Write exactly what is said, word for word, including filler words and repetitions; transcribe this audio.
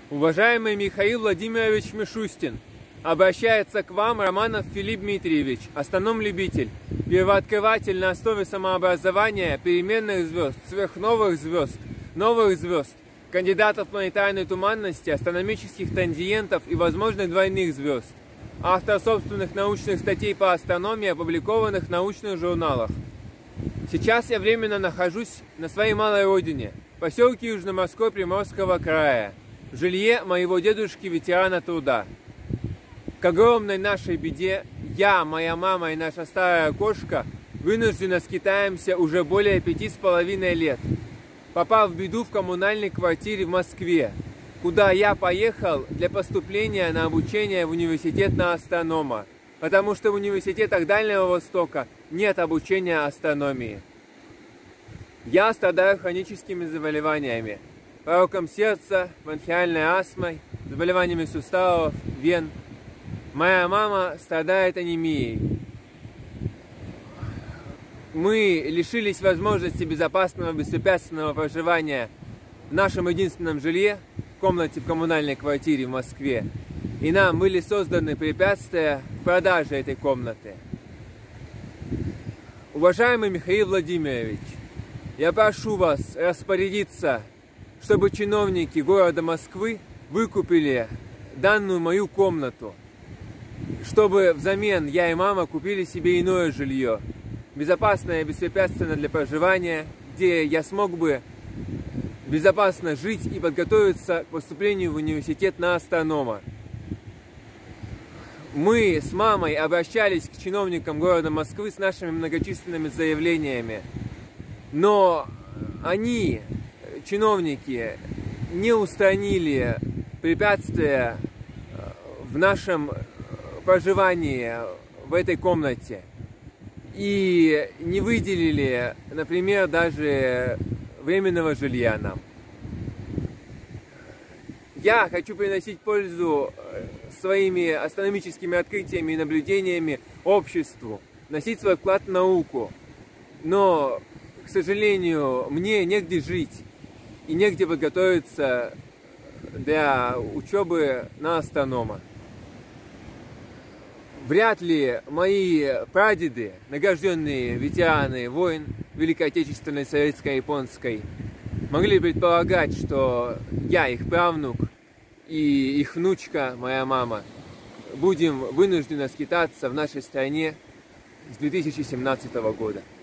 Уважаемый Михаил Владимирович Мишустин, обращается к вам Романов Филипп Дмитриевич, астроном-любитель, первооткрыватель на основе самообразования переменных звезд, сверхновых звезд, новых звезд, кандидатов планетарной туманности, астрономических тангиентов и возможных двойных звезд, автор собственных научных статей по астрономии, опубликованных в научных журналах. Сейчас я временно нахожусь на своей малой родине, поселке Южноморской Приморского края, в жилье моего дедушки, ветерана труда. К огромной нашей беде я, моя мама и наша старая кошка вынужденно скитаемся уже более пяти с половиной лет, попав в беду в коммунальной квартире в Москве, куда я поехал для поступления на обучение в университет на астронома, потому что в университетах Дальнего Востока нет обучения астрономии. Я страдаю хроническими заболеваниями, пороком сердца, бронхиальной астмой, заболеваниями суставов, вен. Моя мама страдает анемией. Мы лишились возможности безопасного, беспрепятственного проживания в нашем единственном жилье, в комнате в коммунальной квартире в Москве. И нам были созданы препятствия в продаже этой комнаты. Уважаемый Михаил Владимирович, я прошу вас распорядиться, чтобы чиновники города Москвы выкупили данную мою комнату, чтобы взамен я и мама купили себе иное жилье, безопасное и беспрепятственное для проживания, где я смог бы безопасно жить и подготовиться к поступлению в университет на астронома. Мы с мамой обращались к чиновникам города Москвы с нашими многочисленными заявлениями, но они, чиновники, не устранили препятствия в нашем проживании в этой комнате и не выделили, например, даже временного жилья нам. Я хочу приносить пользу своими астрономическими открытиями и наблюдениями обществу, вносить свой вклад в науку, но, к сожалению, мне негде жить и негде подготовиться для учебы на астронома. Вряд ли мои прадеды, награжденные ветераны войн Великой Отечественной, Советской, Японской, могли предполагать, что я, их правнук и их внучка, моя мама, будем вынуждены скитаться в нашей стране с две тысячи семнадцатого года.